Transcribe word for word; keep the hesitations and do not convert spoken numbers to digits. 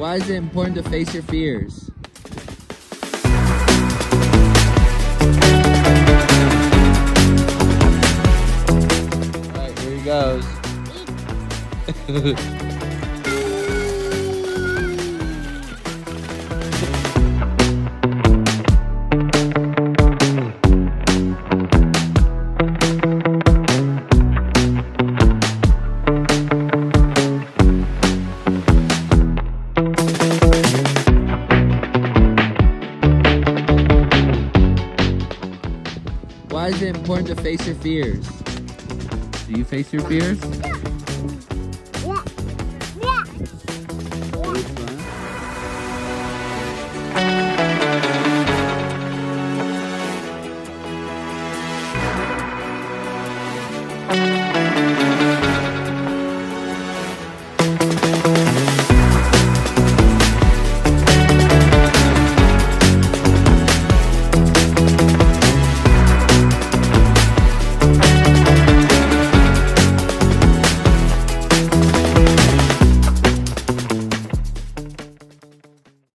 Why is it important to face your fears? Alright, here he goes. Why is it important to face your fears? Do you face your fears? Yeah. Yeah. Yeah.